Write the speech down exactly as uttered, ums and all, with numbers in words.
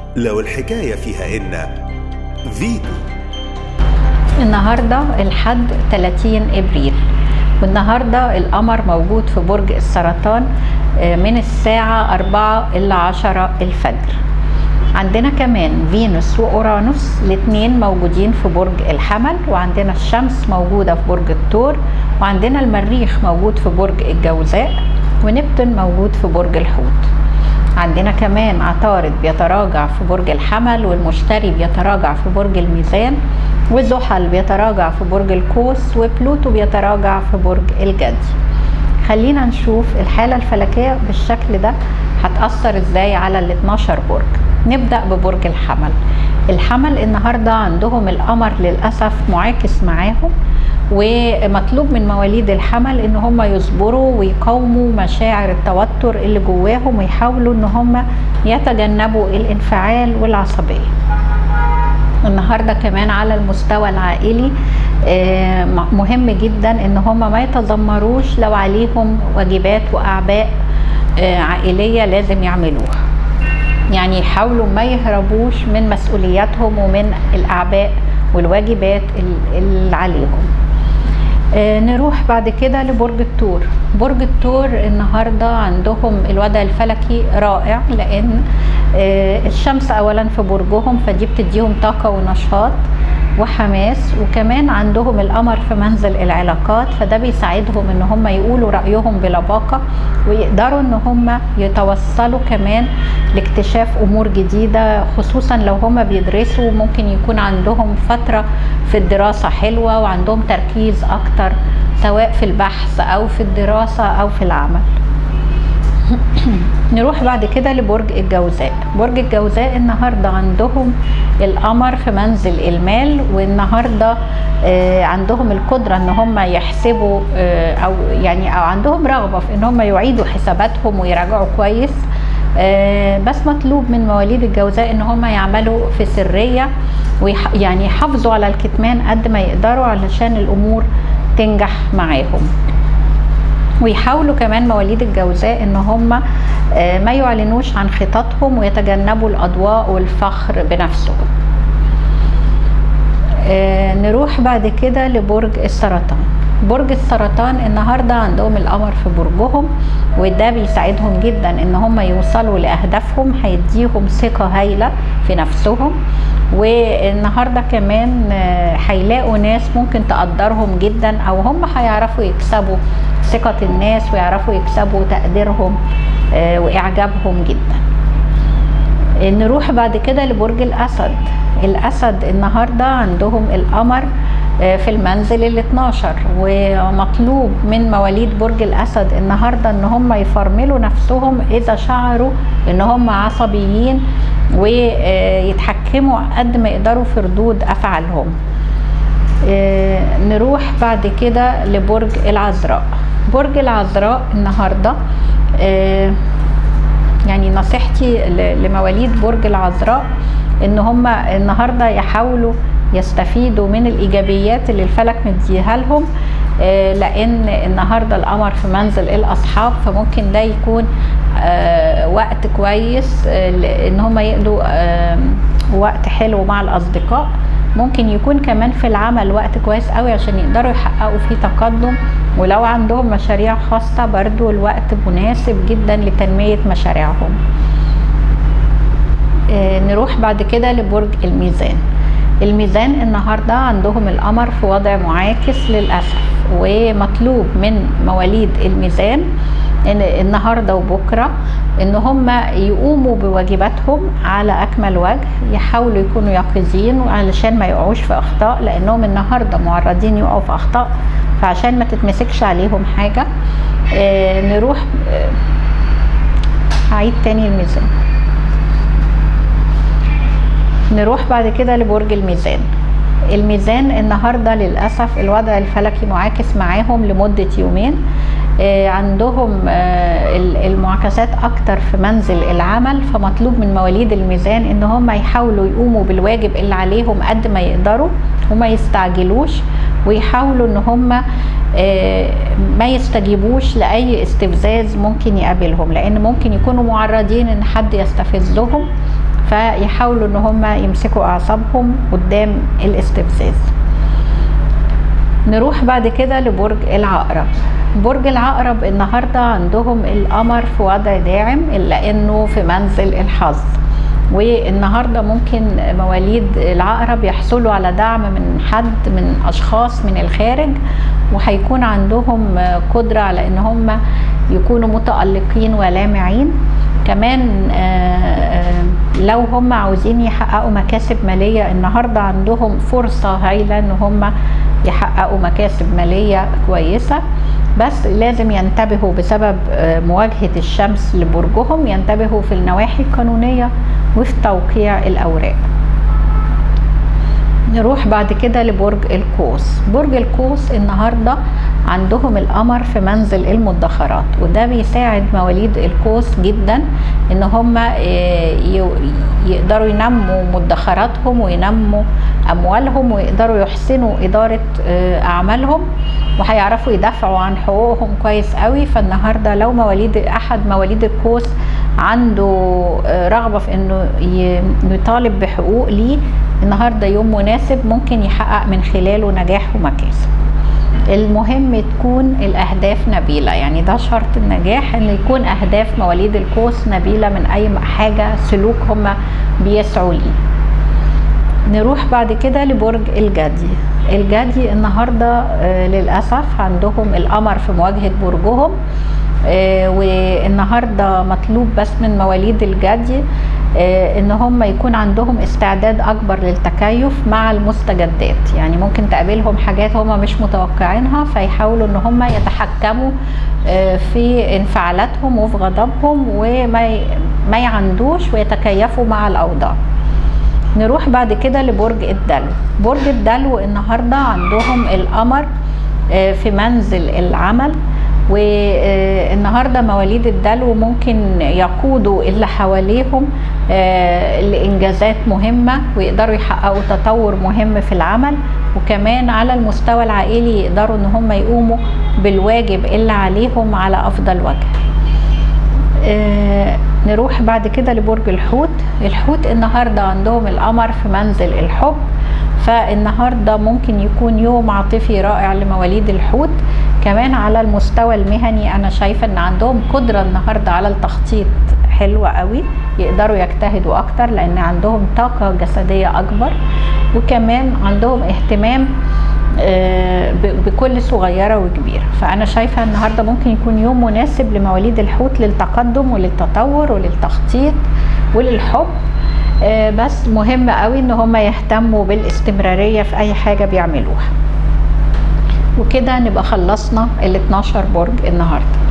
لو الحكاية فيها إن فيتو. النهاردة الحد ثلاثين إبريل، والنهاردة القمر موجود في برج السرطان من الساعة أربعة إلى عشرة الفجر. عندنا كمان فينوس وأورانوس الاثنين موجودين في برج الحمل، وعندنا الشمس موجودة في برج الثور، وعندنا المريخ موجود في برج الجوزاء، ونبتون موجود في برج الحوت. عندنا كمان عطارد بيتراجع في برج الحمل، والمشتري بيتراجع في برج الميزان، وزحل بيتراجع في برج القوس، وبلوتو بيتراجع في برج الجدي. خلينا نشوف الحالة الفلكية بالشكل ده هتأثر ازاي على ال اتناشر برج. نبدأ ببرج الحمل. الحمل النهاردة عندهم القمر للأسف معاكس معاهم، ومطلوب من مواليد الحمل ان هم يصبروا ويقاوموا مشاعر التوتر اللي جواهم، ويحاولوا ان هم يتجنبوا الانفعال والعصبية. النهارده كمان على المستوى العائلي مهم جدا ان هم ما يتذمروش لو عليهم واجبات واعباء عائلية لازم يعملوها، يعني يحاولوا ما يهربوش من مسؤولياتهم ومن الاعباء والواجبات اللي عليهم. آه نروح بعد كده لبرج الثور. برج الثور النهارده عندهم الوضع الفلكي رائع، لان آه الشمس اولا في برجهم، فدي بتديهم طاقه ونشاط وحماس، وكمان عندهم القمر في منزل العلاقات، فده بيساعدهم ان هم يقولوا رايهم بلباقه، ويقدروا ان هم يتوصلوا كمان لاكتشاف امور جديده، خصوصا لو هم بيدرسوا ممكن يكون عندهم فتره في الدراسه حلوه وعندهم تركيز اكتر سواء في البحث او في الدراسه او في العمل. نروح بعد كده لبرج الجوزاء. برج الجوزاء النهارده عندهم القمر في منزل المال، والنهارده آه عندهم القدره ان هم يحسبوا آه او يعني او عندهم رغبه في ان هم يعيدوا حساباتهم ويراجعوا كويس، آه بس مطلوب من مواليد الجوزاء ان هم يعملوا في سريه، ويعني يحافظوا على الكتمان قد ما يقدروا علشان الامور تنجح معاهم. ويحاولوا كمان مواليد الجوزاء ان هم ما يعلنوش عن خططهم ويتجنبوا الاضواء والفخر بنفسهم. نروح بعد كده لبرج السرطان. برج السرطان النهارده عندهم القمر في برجهم، وده بيساعدهم جدا ان هم يوصلوا لاهدافهم، هيديهم ثقه هايله في نفسهم، والنهارده كمان هيلاقوا ناس ممكن تقدرهم جدا، او هم هيعرفوا يكسبوا ثقه الناس ويعرفوا يكسبوا تقديرهم واعجابهم جدا. نروح بعد كده لبرج الاسد. الاسد النهارده عندهم القمر في المنزل ال اتناشر، ومطلوب من مواليد برج الاسد النهارده ان هم يفرملوا نفسهم اذا شعروا ان هم عصبيين، ويتحكموا قد ما يقدروا في ردود افعالهم. نروح بعد كده لبرج العذراء. برج العذراء النهارده يعني نصيحتي لمواليد برج العذراء ان هم النهارده يحاولوا يستفيدوا من الايجابيات اللي الفلك مديها لهم، لان النهارده القمر في منزل الاصحاب، فممكن ده يكون وقت كويس ان هم يقضوا وقت حلو مع الاصدقاء. ممكن يكون كمان في العمل وقت كويس قوي عشان يقدروا يحققوا فيه تقدم، ولو عندهم مشاريع خاصة برضو الوقت مناسب جدا لتنمية مشاريعهم. نروح بعد كده لبرج الميزان. الميزان النهارده عندهم القمر في وضع معاكس للأسف، ومطلوب من مواليد الميزان إن النهارده وبكره ان هم يقوموا بواجباتهم على اكمل وجه، يحاولوا يكونوا يقظين علشان ما يقعوش في اخطاء، لانهم النهارده معرضين يقعوا في اخطاء، فعشان ما تتمسكش عليهم حاجه. آه نروح آه هعيد تاني الميزان. نروح بعد كده لبرج الميزان. الميزان النهارده للاسف الوضع الفلكي معاكس معاهم لمده يومين، عندهم المعاكسات اكتر في منزل العمل، فمطلوب من مواليد الميزان ان هم يحاولوا يقوموا بالواجب اللي عليهم قد ما يقدروا، وما يستعجلوش، ويحاولوا ان هم ما يستجيبوش لاي استفزاز ممكن يقابلهم، لان ممكن يكونوا معرضين ان حد يستفزهم، فيحاولوا ان هم يمسكوا اعصابهم قدام الاستفزاز. نروح بعد كده لبرج العقرب. برج العقرب النهارده عندهم القمر في وضع داعم الا انه في منزل الحظ، والنهارده ممكن مواليد العقرب يحصلوا على دعم من حد من اشخاص من الخارج، وهيكون عندهم قدره على ان هم يكونوا متألقين ولامعين. كمان لو هم عاوزين يحققوا مكاسب ماليه النهارده عندهم فرصه هايله ان هم يحققوا مكاسب ماليه كويسه، بس لازم ينتبهوا بسبب مواجهه الشمس لبرجهم، ينتبهوا في النواحي القانونيه وفي توقيع الاوراق. نروح بعد كده لبرج القوس. برج القوس النهارده عندهم القمر في منزل المدخرات، وده بيساعد مواليد القوس جدا ان هم يقدروا ينموا مدخراتهم وينموا اموالهم ويقدروا يحسنوا اداره اعمالهم، وهيعرفوا يدافعوا عن حقوقهم كويس قوي. فالنهارده لو مواليد احد مواليد القوس عنده رغبه في انه يطالب بحقوق ليه، النهارده يوم مناسب ممكن يحقق من خلاله نجاح ومكاسب. المهم تكون الاهداف نبيله، يعني ده شرط النجاح ان يكون اهداف مواليد القوس نبيله من اي حاجه سلوك هم بيسعوا ليه. نروح بعد كده لبرج الجدي. الجدي النهارده آه للاسف عندهم القمر في مواجهه برجهم، آه والنهارده مطلوب بس من مواليد الجدي آه ان هم يكون عندهم استعداد اكبر للتكيف مع المستجدات، يعني ممكن تقابلهم حاجات هم مش متوقعينها، فيحاولوا ان هم يتحكموا آه في انفعالاتهم وفي غضبهم وما ما يعندوش ويتكيفوا مع الاوضاع. نروح بعد كده لبرج الدلو. برج الدلو النهارده عندهم القمر في منزل العمل، والنهارده مواليد الدلو ممكن يقودوا اللي حواليهم لإنجازات مهمة ويقدروا يحققوا تطور مهم في العمل، وكمان على المستوى العائلي يقدروا ان هم يقوموا بالواجب اللي عليهم على افضل وجه. آه نروح بعد كده لبرج الحوت. الحوت النهارده عندهم القمر في منزل الحب، فالنهارده ممكن يكون يوم عاطفي رائع لمواليد الحوت. كمان على المستوى المهني انا شايفه ان عندهم قدره النهارده على التخطيط حلوه قوي، يقدروا يجتهدوا اكتر لان عندهم طاقه جسديه اكبر، وكمان عندهم اهتمام بكل صغيرة وكبيرة. فأنا شايفة النهاردة ممكن يكون يوم مناسب لمواليد الحوت للتقدم وللتطور وللتخطيط وللحب، بس مهم قوي ان هم يهتموا بالاستمرارية في اي حاجة بيعملوها. وكده نبقى خلصنا ال اتناشر برج النهاردة.